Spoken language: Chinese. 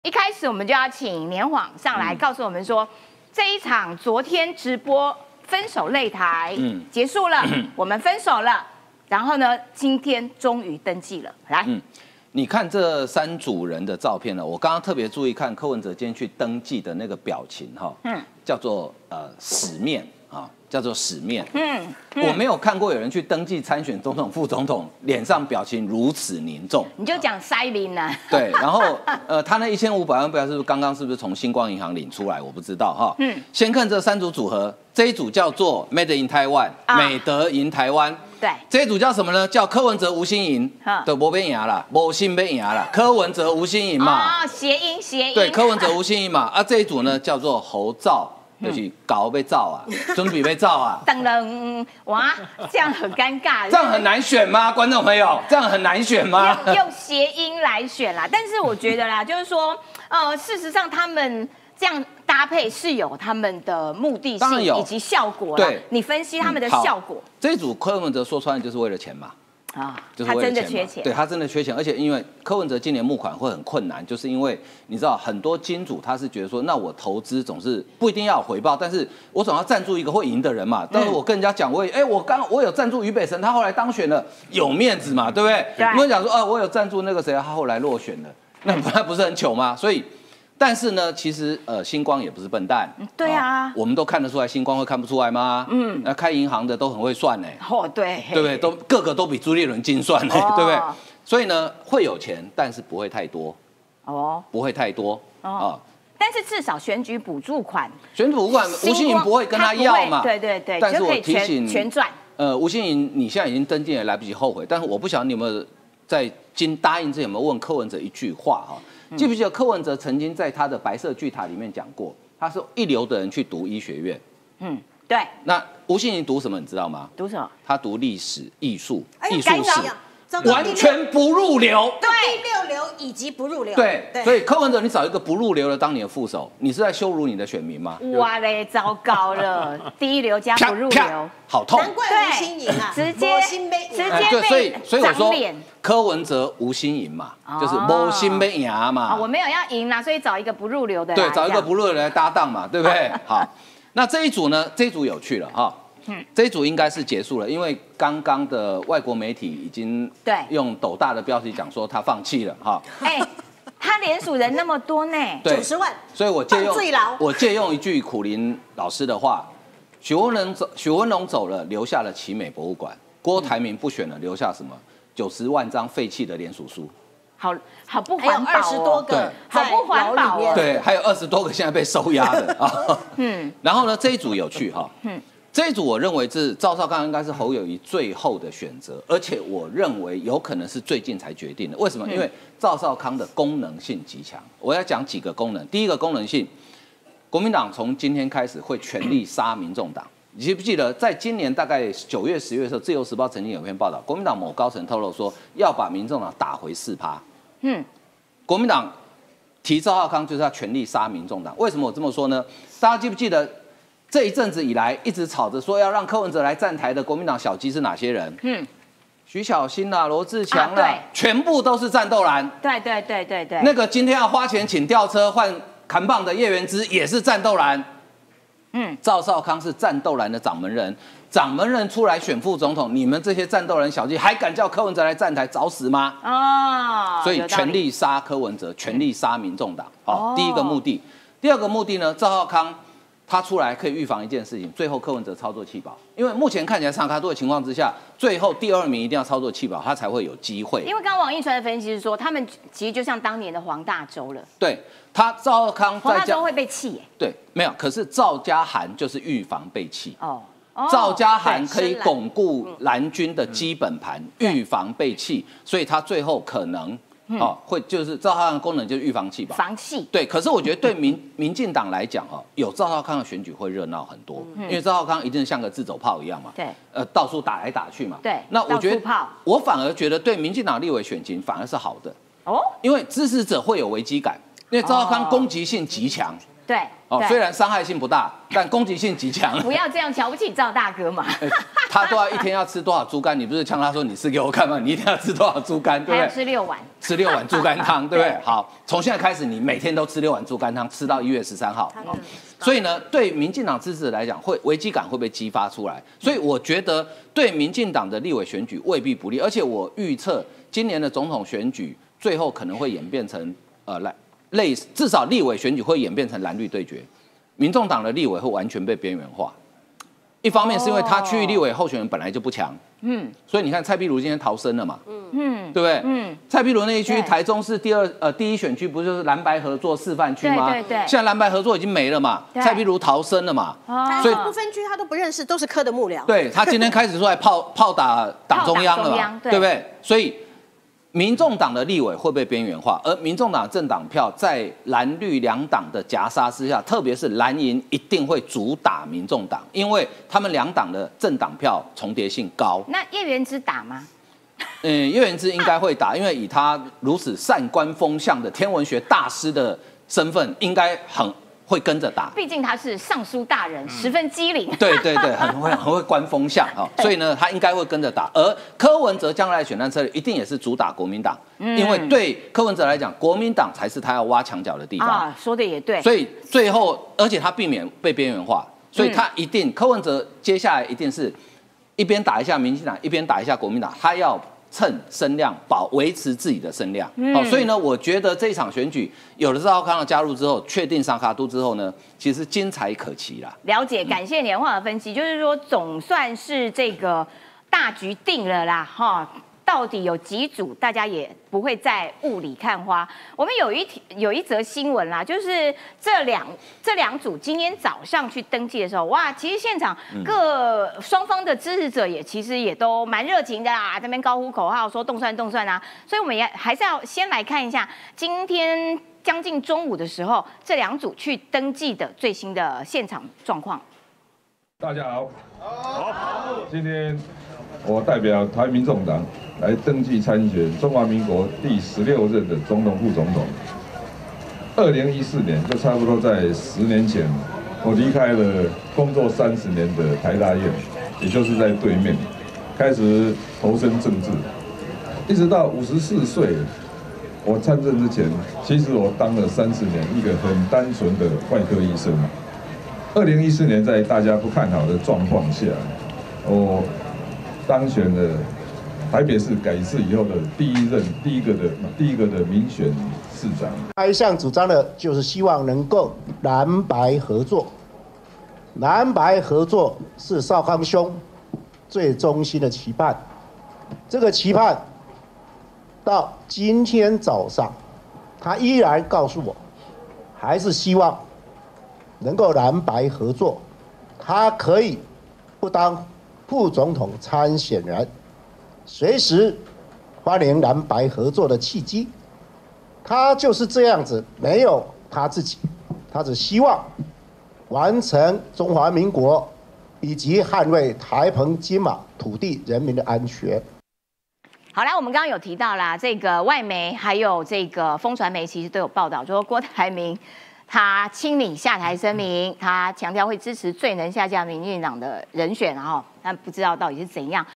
一开始我们就要请年晃上来告诉我们说，这一场昨天直播分手擂台结束了，我们分手了。然后呢，今天终于登记了。来， 你看这三组人的照片呢，我刚刚特别注意看柯文哲今天去登记的那个表情哈，叫做死面啊，叫做死面。我没有看过有人去登记参选总统、副总统，脸上表情如此凝重。 你就讲塞林呢？ 对，然后他那1500万票是不是刚刚是不是从星光银行领出来？我不知道哈。先看这三组组合，这一组叫做 Made in Taiwan， 美德赢台湾。 对， 这一组叫什么呢？叫柯文哲吴欣盈，对，没变赢啦，没心变赢啦，柯文哲吴欣盈嘛。 哦，谐音。 对，柯文哲吴欣盈嘛。啊，这一组呢叫做侯兆。就是搞被造啊，准备被造啊。 等了，哇，这样很尴尬。 这样很难选吗？观众朋友，这样很难选吗？ 用谐音来选啦，但是我觉得啦，就是说，事实上他们这样搭配是有他们的目的性以及效果啦。对，你分析他们的效果。 这一组柯文哲说穿了就是为了钱嘛。 他真的缺钱， 对他真的缺钱，而且因为柯文哲今年募款会很困难，就是因为你知道很多金主他是觉得说，那我投资总是不一定要有回报，但是我总要赞助一个会赢的人嘛。但是我跟人家讲，我有赞助俞北辰，他后来当选了，有面子嘛，对不对？你会讲说，我有赞助那个谁，他后来落选了，那他不是很糗吗？所以。但是呢，其实星光也不是笨蛋， 对啊， 我们都看得出来，星光会看不出来吗？那开银行的都很会算呢， 对， 对不对？个个都比朱立伦精算呢，对不对？所以呢，会有钱，但是不会太多，不会太多但是至少选举补助款， 吴欣盈不会跟他要嘛， 对， 但是我提醒全赚。 吴欣盈，你现在已经登记了，来不及后悔。但是我不晓得你有没有在答应之前有没有问柯文哲一句话哈？记不记得柯文哲曾经在他的白色巨塔里面讲过，他说一流的人去读医学院。 对。 那吴欣盈读什么你知道吗？ 读什么？ 他读历史、艺术、 艺术史， 完全不入流。 对，第6流以及不入流。 对，所以柯文哲你找一个不入流的当你的副手，你是在羞辱你的选民吗？ 哇嘞，糟糕了，第一流加不入流， 好痛。 难怪吴欣盈啊， 直接被所以我说脸。 柯文哲吴欣盈嘛，就是没心没牙嘛。 我没有要赢啦，所以找一个不入流的。 对，找一个不入流的来搭档嘛，对不对？好，那这一组呢？这一组有趣了哈。这一组应该是结束了，因为刚刚的外国媒体已经用斗大的标题讲说他放弃了哈。 他联署人那么多呢 ，90万。 所以我借用一句苦苓老师的话：许文龙走了，留下了奇美博物馆；郭台铭不选了，留下什么？90万张废弃的联署书。 好不环保 20多个， 好不环保哦。 对，还有20多个现在被收押的啊。然后呢，这一组有趣哈。这一组我认为是赵少康应该是侯友宜最后的选择，而且我认为有可能是最近才决定的。为什么？因为赵少康的功能性极强。我要讲几个功能。第一个功能性，国民党从今天开始会全力杀民众党。你记不记得，在今年大概9月、10月的时候，《自由时报》曾经有篇报道，国民党某高层透露说要把民众党打回4%。国民党提赵少康就是要全力杀民众党。为什么我这么说呢？大家记不记得？这一阵子以来，一直吵着说要让柯文哲来站台的国民党小鸡是哪些人？徐巧芯啦、罗志强啦，全部都是战斗蓝。 对。 那个今天要花钱请吊车换扛棒的叶元之也是战斗蓝。赵少康是战斗蓝的掌门人，掌门人出来选副总统，你们这些战斗蓝小鸡还敢叫柯文哲来站台，找死吗？所以全力杀柯文哲，全力杀民众党。第一个目的。第二个目的呢？赵少康。他出来可以预防一件事情，最后柯文哲操作弃保，因为目前看起来上卡多的情况之下，最后第2名一定要操作弃保，他才会有机会。 因为刚刚王一川的分析是说，他们其实就像当年的黄大洲了。 对，他赵少康黄大洲会被弃耶。 对，没有，可是赵家涵就是预防被弃。赵家涵可以巩固蓝军的基本盘，预防被弃，所以他最后可能。会就是赵少康的功能就是预防弃保， 防弃。 对，可是我觉得对民进党来讲有赵少康的选举会热闹很多，因为赵少康一定像个自走炮一样嘛， 对， 到处打来打去嘛， 对。 那我觉得我反而觉得对民进党立委选情反而是好的，因为支持者会有危机感，因为赵少康攻击性极强， 对， 虽然伤害性不大，但攻击性极强。 不要这样瞧不起赵大哥嘛。 他都要一天要吃多少猪肝？你不是呛他说你吃给我看吗？你一天要吃多少猪肝？对不对？ 还要吃6碗， 吃6碗猪肝汤，对不对？好，从现在开始，你每天都吃6碗猪肝汤，吃到1月13号。所以呢，对民进党支持者来讲，危机感会被激发出来。所以我觉得对民进党的立委选举未必不利，而且我预测今年的总统选举最后可能会演变成至少立委选举会演变成蓝绿对决，民众党的立委会完全被边缘化。一方面是因为他区域立委候选人本来就不强，所以你看蔡壁如今天逃生了嘛，对不对？蔡壁如那一区台中市第一选区不就是蓝白合作示范区吗？ 对。 现在蓝白合作已经没了嘛，蔡壁如逃生了嘛， 所以不分区他都不认识，都是柯的幕僚。 对他今天开始出来炮打党中央了嘛，对不对？所以民众党的立委会被边缘化，而民众党政党票在蓝绿两党的夹杀之下，特别是蓝营一定会主打民众党，因为他们两党的政党票重叠性高。 那叶元之打吗？ 叶元之应该会打，因为以他如此善观风向的天文学大师的身份，应该会跟着打， 毕竟他是尚书大人，十分机灵。 对，很会观风向啊，所以呢，他应该会跟着打。而柯文哲将来的选战策略一定也是主打国民党，因为对柯文哲来讲，国民党才是他要挖墙脚的地方啊。说的也对。 所以最后，而且他避免被边缘化，所以他一定柯文哲接下来一定是一边打一下民进党，一边打一下国民党，他要蹭声量，维持自己的声量。所以呢，我觉得这一场选举有了赵少康的加入之后，确定沙卡都之后呢，其实精彩可期啦。 了解，感谢年华的分析，就是说总算是这个大局定了啦，哈。到底有几组，大家也不会再雾里看花。我们有一则新闻啦，就是这两组今天早上去登记的时候，哇，其实现场双方的支持者其实也都蛮热情的啦，在那边高呼口号说动算啊。所以我们也还是要先来看一下今天将近中午的时候，这两组去登记的最新的现场状况。 大家好，今天我代表台民众党来登记参选中华民国第16任的总统、副总统。2014年，就差不多在10年前，我离开了工作30年的台大院，也就是在对面，开始投身政治，一直到54岁，我参政之前，其实我当了30年一个很单纯的外科医生。2014年，在大家不看好的状况下，我当选了台北市改制以后的第一个的民选市长。 他一向主张的就是希望能够蓝白合作，蓝白合作是少康兄最衷心的期盼。这个期盼到今天早上，他依然告诉我，还是希望能够蓝白合作，他可以不当副总统参选人，随时欢迎蓝白合作的契机。他就是这样子，没有他自己，他只希望完成中华民国以及捍卫台澎金马土地人民的安全。 好啦，我们刚刚有提到啦，这个外媒还有这个风传媒其实都有报道，说郭台铭他亲领下台声明，他强调会支持最能下架民进党的人选，但不知道到底是怎样。